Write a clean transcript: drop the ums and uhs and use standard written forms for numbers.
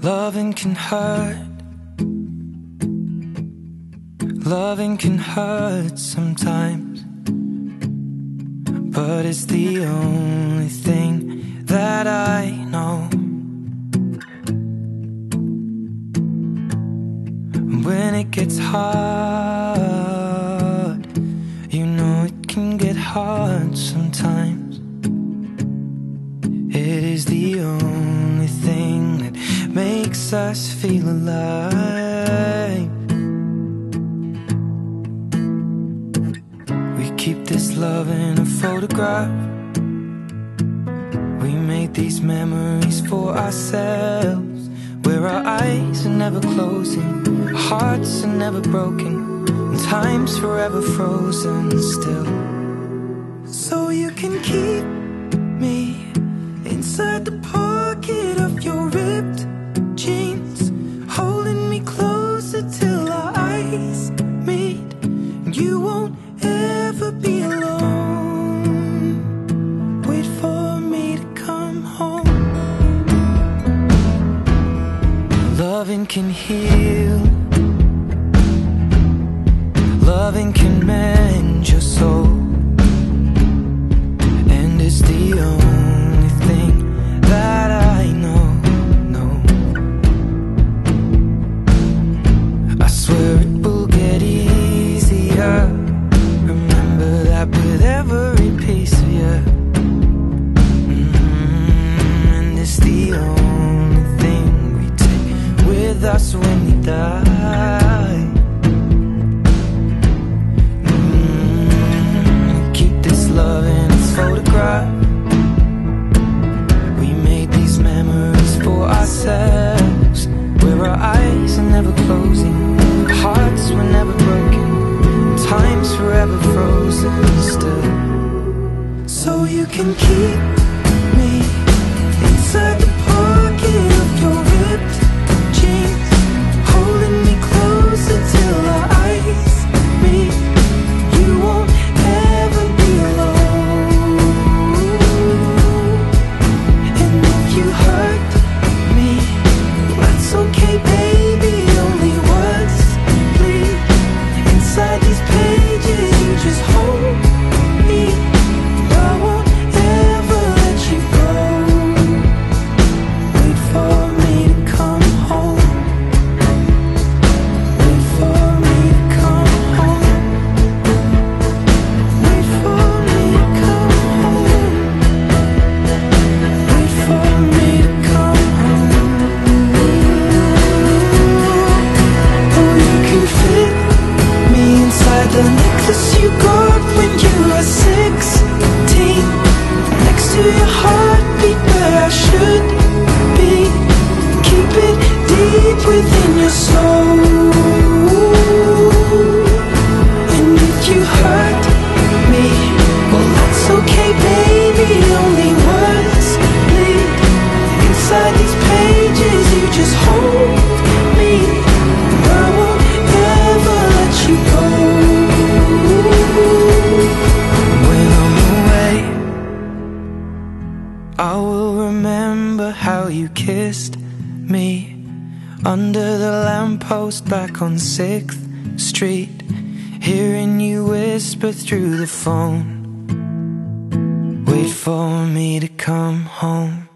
Loving can hurt. Loving can hurt sometimes, but it's the only thing that I know. When it gets hard, you know it can get hard sometimes. It is the only thing that makes us feel alive. We keep this love in a photograph. We made these memories for ourselves, where our eyes are never closing, our hearts are never broken, and time's forever frozen still. So you can keep me inside the pocket of your ripped jeans, holding me closer till our eyes meet. You won't ever be alone. Wait for me to come home. Loving can heal. Loving can mend your soul, and it's the only thing that I know. I swear it will get easier. Remember that with every piece of you. And it's the only thing we take with us when we die. Keep this love in its photograph. We made these memories for ourselves, where our eyes are never closing, our hearts were never broken, time's forever frozen still. So you can keep me inside the pocket of your ripped jeans, holding me closer till our eyes meet. You won't ever be alone. And if you hurt me, that's okay, baby. Only words bleed inside these pages. You just hold me. I won't ever let you go. Wait for me to come home. Wait for me to come home. Wait for me to come home. Wait for me to come home. Oh, you can fit me inside the necklace you got when you were 16, next to your heartbeat where I should be. Keep it deep within your soul. And if you hurt me, well, that's okay, baby. Only words bleed inside these pages. You just hold me. I won't ever let you go. When I'm away, I will remember how you kissed me under the lamppost back on 6th Street, hearing you whisper through the phone. Wait for me to come home.